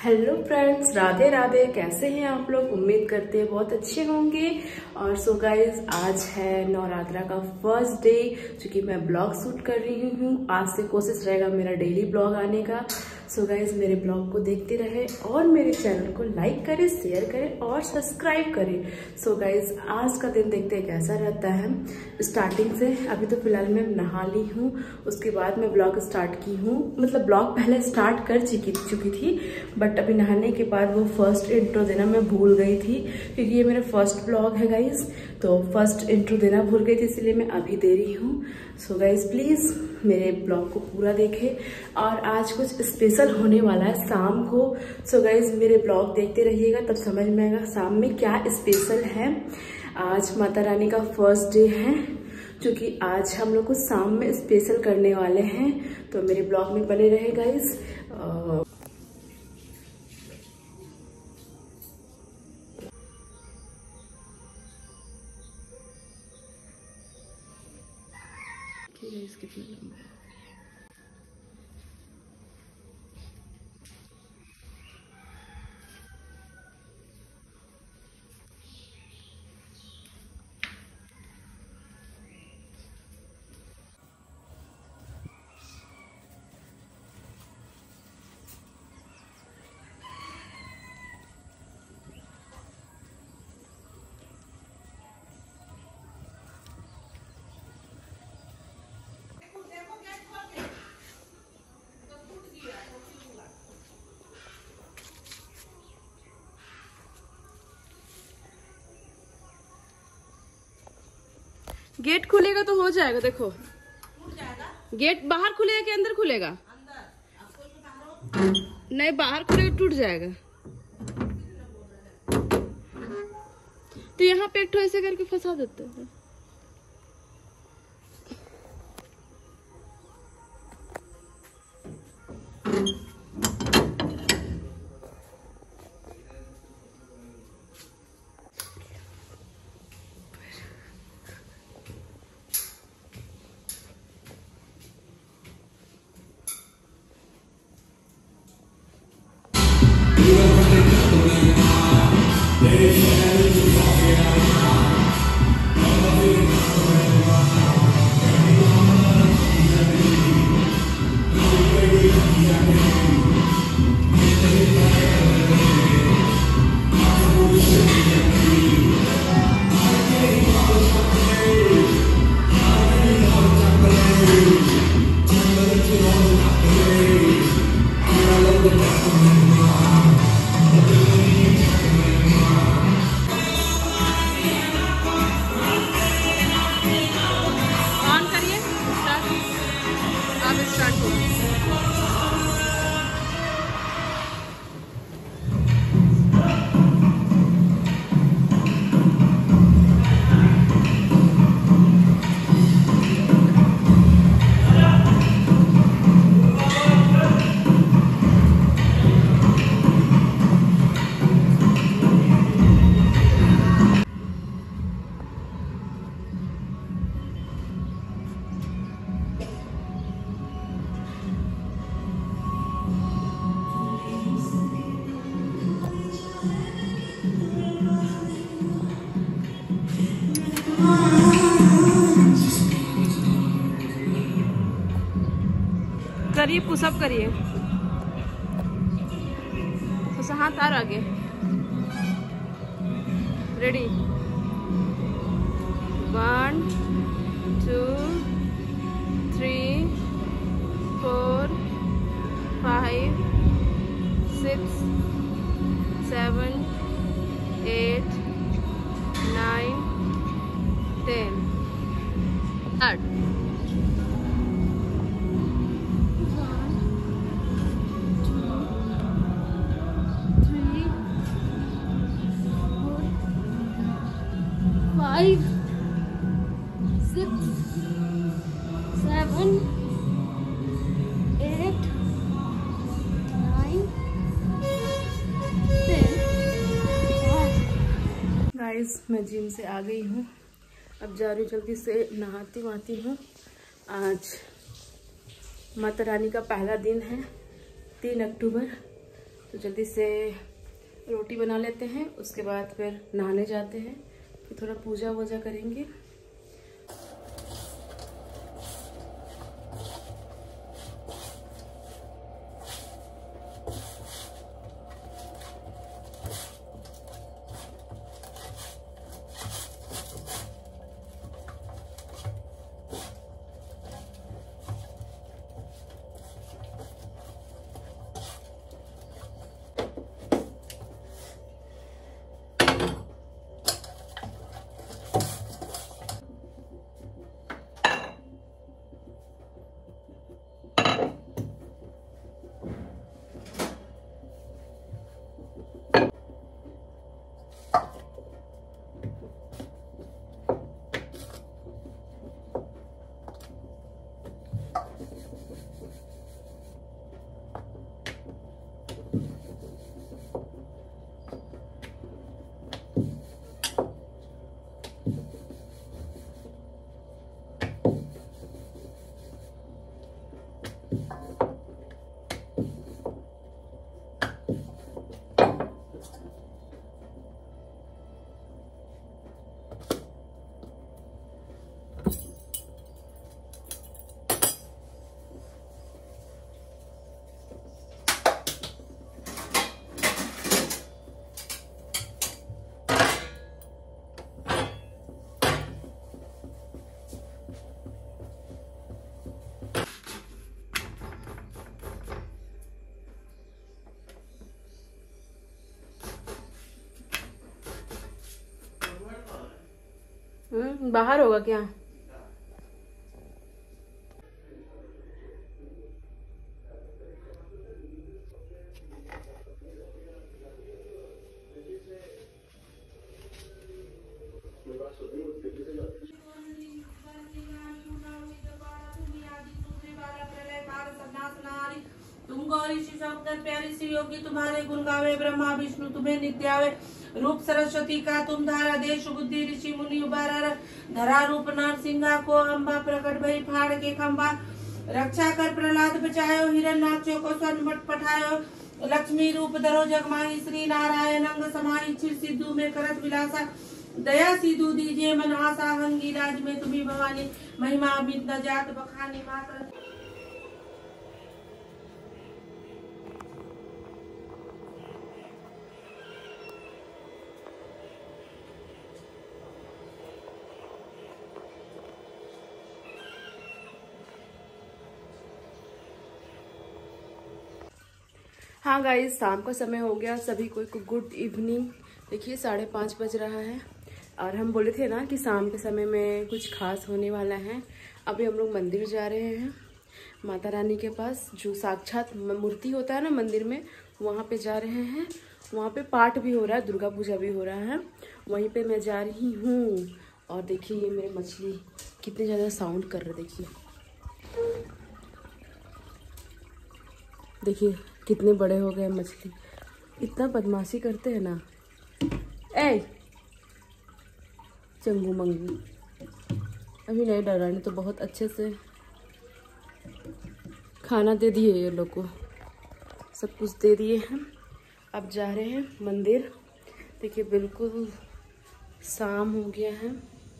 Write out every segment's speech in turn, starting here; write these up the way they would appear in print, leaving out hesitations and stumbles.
Hello friends, Radhe Radhe. कैसे हैं आप लोग? उम्मीद करते हैं बहुत अच्छे होंगे। और सो गाइज, आज है नवरात्रा का फर्स्ट डे, जो कि मैं ब्लॉग शूट कर रही हूँ। आज से कोशिश रहेगा मेरा डेली ब्लॉग आने का। सो गाइज, मेरे ब्लॉग को देखते रहे और मेरे चैनल को लाइक करें, शेयर करें और सब्सक्राइब करें। सो गाइज, आज का दिन देखते हैं कैसा रहता है। स्टार्टिंग से अभी तो फिलहाल मैं नहा ली हूँ, उसके बाद मैं ब्लॉग स्टार्ट की हूँ। मतलब ब्लॉग पहले स्टार्ट कर चुकी थी, बट अभी नहाने के बाद वो फर्स्ट इंट्रो देना मैं भूल गई थी, क्योंकि ये मेरा फर्स्ट ब्लॉग है गाइज। तो फर्स्ट इंट्रो देना भूल गई थी, इसलिए मैं अभी दे रही हूँ। सो गाइज, प्लीज मेरे ब्लॉग को पूरा देखें। और आज कुछ स्पेशल होने वाला है शाम को। सो गाइज, मेरे ब्लॉग देखते रहिएगा, तब समझ में आएगा शाम में क्या स्पेशल है। आज माता रानी का फर्स्ट डे है, जो कि आज हम लोग को शाम में स्पेशल करने वाले हैं। तो मेरे ब्लॉग में बने रहे गाइज। कितना लंबा है। गेट खुलेगा तो हो जाएगा। देखो, गेट बाहर खुलेगा कि अंदर खुलेगा? नहीं, बाहर खुलेगा टूट जाएगा। तो यहाँ पे एक ठो ऐसे करके फंसा देते हैं। करिए, पुशअप करिए। तो हाथ और आगे। रेडी? 1 2 3 4 5 6 7 8 9 10 स्टार्ट। Five, 6, 7, 8, 9, 10। गाइस, मैं जिम से आ गई हूँ। अब जा रही हूँ, जल्दी से नहाती हूँ। आज माता रानी का पहला दिन है, 3 अक्टूबर। तो जल्दी से रोटी बना लेते हैं, उसके बाद फिर नहाने जाते हैं, फिर थोड़ा पूजा वूजा करेंगे। बाहर होगा क्या? तुम गौरी श्री शंकर प्यारी श्री योगी तुम्हारे गुण गावे, ब्रह्मा विष्णु तुम्हें नित्य आवे। रूप सरस्वती का तुम धारा, देश बुद्धि ऋषि मुनि उबारा। धरा रूप नरसिंहा को अम्बा, प्रकट भई फाड़ के खम्बा। रक्षा कर प्रहलाद बचायो, हिरण्याक्षों को स्वर्ण मट पठायो। लक्ष्मी रूप धरो जगमाही, श्री नारायण अंग समाही। क्षीर सिद्धू में करत विलासा, दया सिद्धू दीजिए मन आशा। हंगी राज में तुम्ही भवानी, महिमा अमित न जात बखानी। माता हाँ गाइस, शाम का समय हो गया, सभी को गुड इवनिंग। देखिए 5:30 बज रहा है और हम बोले थे ना कि शाम के समय में कुछ खास होने वाला है। अभी हम लोग मंदिर जा रहे हैं, माता रानी के पास, जो साक्षात मूर्ति होता है ना मंदिर में, वहाँ पे जा रहे हैं। वहाँ पे पाठ भी हो रहा है, दुर्गा पूजा भी हो रहा है, वहीं पे मैं जा रही हूँ। और देखिए ये मेरे मछली कितने ज़्यादा साउंड कर रहे, देखिए कितने बड़े हो गए मछली। इतना बदमाशी करते हैं ना। ए चंगू मंगू, अभी नहीं डराने तो बहुत अच्छे से खाना दे दिए ये लोग को, सब कुछ दे दिए हैं। अब जा रहे हैं मंदिर। देखिए बिल्कुल शाम हो गया है।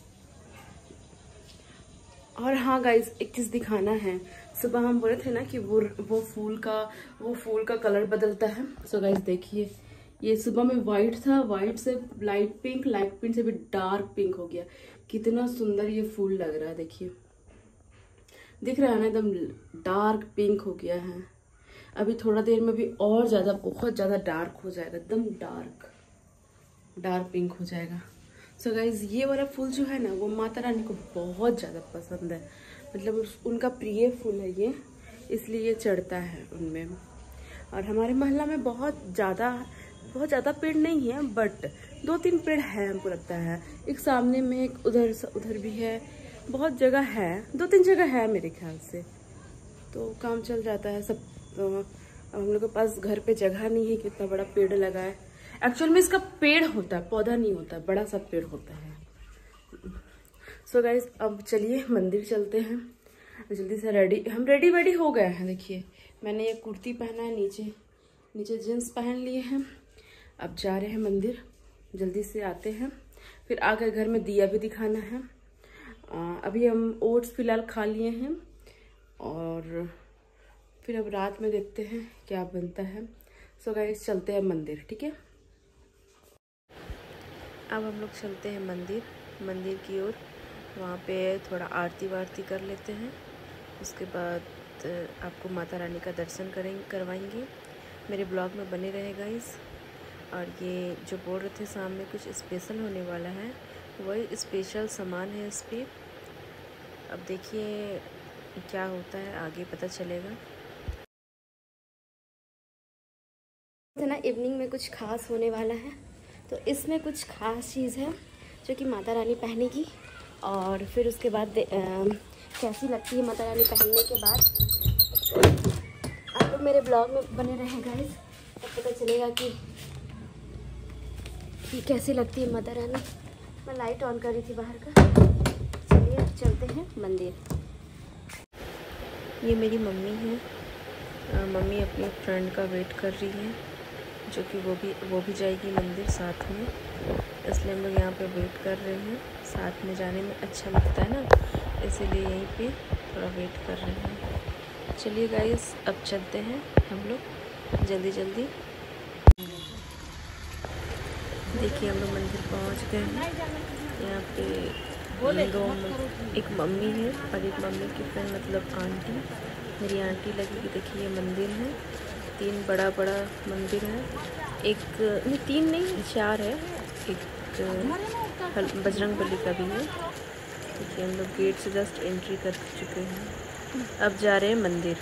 और हाँ गाइज, एक चीज़ दिखाना है। सुबह हम बोले थे ना कि वो फूल का कलर बदलता है। सो गाइज देखिए, ये सुबह में वाइट था, वाइट से लाइट पिंक, लाइट पिंक से भी डार्क पिंक हो गया। कितना सुंदर ये फूल लग रहा है, देखिए दिख रहा है ना, एकदम डार्क पिंक हो गया है। अभी थोड़ा देर में भी और ज़्यादा, बहुत ज़्यादा डार्क हो जाएगा, एकदम डार्क पिंक हो जाएगा। सो गाइज ये वाला फूल जो है ना, वो माता रानी को बहुत ज़्यादा पसंद है, मतलब उनका प्रिय फूल है ये, इसलिए ये चढ़ता है उनमें। और हमारे मोहल्ला में बहुत ज़्यादा पेड़ नहीं है, बट 2-3 पेड़ है हमको लगता है। एक सामने में, एक उधर भी है, बहुत जगह है, 2-3 जगह है मेरे ख्याल से, तो काम चल जाता है सब। तो हम लोग के पास घर पे जगह नहीं है कि इतना बड़ा पेड़ लगाए। एक्चुअल में इसका पेड़ होता है, पौधा नहीं होता, बड़ा सा पेड़ होता है। सो गाइज अब चलिए मंदिर चलते हैं। जल्दी से हम रेडी वेडी हो गए हैं। देखिए मैंने ये कुर्ती पहना है, नीचे नीचे जीन्स पहन लिए हैं। अब जा रहे हैं मंदिर, जल्दी से आते हैं, फिर आकर घर में दिया भी दिखाना है। अभी हम ओट्स फिलहाल खा लिए हैं और फिर अब रात में देखते हैं क्या बनता है। सो गाइस चलते हैं मंदिर, ठीक है। अब हम लोग चलते हैं मंदिर की ओर। वहाँ पे थोड़ा आरती वारती कर लेते हैं, उसके बाद आपको माता रानी का दर्शन करवाएंगे। मेरे ब्लॉग में बने रहे गाइस। और ये जो बोल रहे थे सामने कुछ स्पेशल होने वाला है, वही स्पेशल सामान है इस पर। अब देखिए क्या होता है, आगे पता चलेगा। ना इवनिंग में कुछ खास होने वाला है, तो इसमें कुछ खास चीज़ है जो कि माता रानी पहनेगी। और फिर उसके बाद कैसी लगती है माता रानी पहनने के बाद, आप लोग मेरे ब्लॉग में बने रहे गाइस, तब पता चलेगा कि कैसी लगती है माता रानी। मैं लाइट ऑन कर रही थी बाहर का। चलिए चलते हैं मंदिर। ये मेरी मम्मी है। मम्मी अपने फ्रेंड का वेट कर रही है, जो कि वो भी जाएगी मंदिर साथ में, इसलिए हम लोग यहाँ पे वेट कर रहे हैं। साथ में जाने में अच्छा लगता है ना, इसीलिए यहीं पे थोड़ा वेट कर रहे हैं। चलिए गाइस अब चलते हैं हम लोग जल्दी। देखिए हम लोग मंदिर पहुँच गए हैं। यहाँ पे एक मम्मी है और एक मम्मी की फ्रेंड मतलब आंटी, मेरी आंटी लगेगी। देखिए ये मंदिर है, 3 बड़ा मंदिर है। एक नहीं 3 नहीं 4 है, एक बजरंगबली का भी है। देखिए हम लोग गेट से जस्ट एंट्री कर चुके हैं, अब जा रहे हैं मंदिर।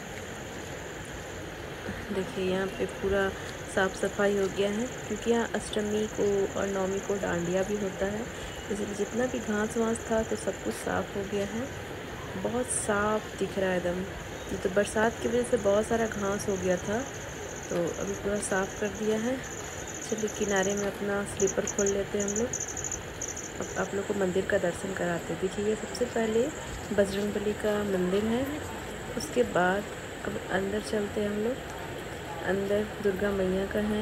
देखिए यहाँ पे पूरा साफ़ सफाई हो गया है, क्योंकि यहाँ अष्टमी को और नवमी को डांडिया भी होता है, इसलिए जितना भी घास वास था तो सब कुछ साफ़ हो गया है। बहुत साफ़ दिख रहा है एकदम। ये तो बरसात की वजह से बहुत सारा घास हो गया था, तो अभी पूरा साफ़ कर दिया है। चलिए किनारे में अपना स्लीपर खोल लेते हैं हम लोग। अब आप लोग को मंदिर का दर्शन कराते हैं। देखिए ये सबसे पहले बजरंगबली का मंदिर है, उसके बाद अब अंदर चलते हैं हम लोग। अंदर दुर्गा मैया का है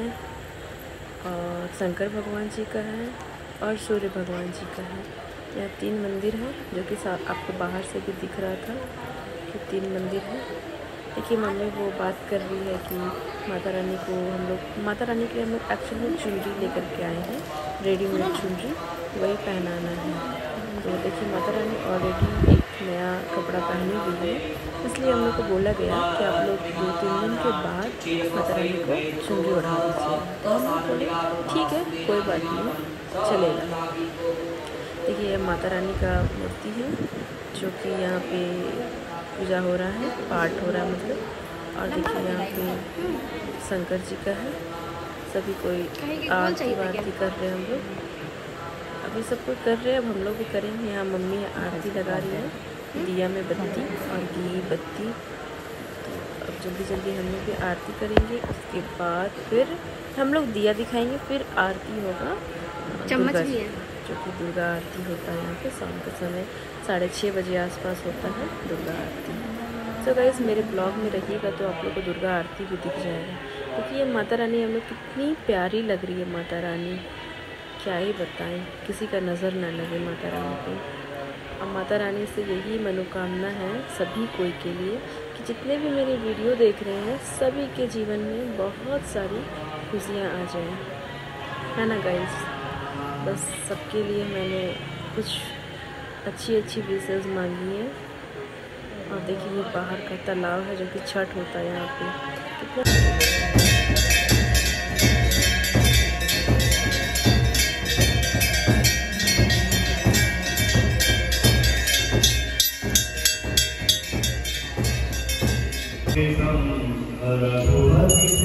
और शंकर भगवान जी का है और सूर्य भगवान जी का है। यहाँ 3 मंदिर है, जो कि आपको बाहर से भी दिख रहा था कि 3 मंदिर है। देखिए मम्मी वो बात कर रही है कि माता रानी के लिए हम लोग एक्चुअली चुनरी लेकर के आए हैं, रेडीमेड चुनरी, वही पहनाना है। तो देखिए माता रानी ऑलरेडी एक नया कपड़ा पहनी हुई है, इसलिए हम लोग को बोला गया कि आप लोग 2-3 दिन के बाद माता रानी को चुनरी ओढ़ा दीजिए। तो हम लोग बोले ठीक है, कोई बात नहीं, चलेगा। देखिए ये माता रानी का मूर्ति है, जो कि यहाँ पे पूजा हो रहा है, पाठ हो रहा है मतलब। और देखिए यहाँ पे शंकर जी का है, सभी कोई आरती वारती कर रहे हैं हम लोग। अभी सब कोई कर रहे हैं, अब हम लोग भी करेंगे। यहाँ मम्मी आरती लगा रही है, दिया में बत्ती और घी बत्ती। तो अब जल्दी हम लोग भी आरती करेंगे, उसके बाद फिर हम लोग दिया दिखाएंगे, फिर आरती होगा। चम्मच भी है, जो कि दुर्गा आरती होता है यहाँ पे शाम के समय 6:30 बजे आसपास होता है दुर्गा आरती। तो गाइस मेरे ब्लॉग में रहिएगा तो आप लोग को दुर्गा आरती भी दिख जाएगा, क्योंकि ये माता रानी हम लोग कितनी प्यारी लग रही है। माता रानी क्या ही बताएं, किसी का नज़र ना लगे माता रानी पे। अब माता रानी से यही मनोकामना है सभी कोई के लिए कि जितने भी मेरे वीडियो देख रहे हैं सभी के जीवन में बहुत सारी खुशियाँ आ जाएं, है ना गाइस। बस सबके लिए मैंने कुछ अच्छी विशेष मांगी है। और देखिए ये बाहर का तालाब है, जो कि छठ होता है यहाँ पे। कितना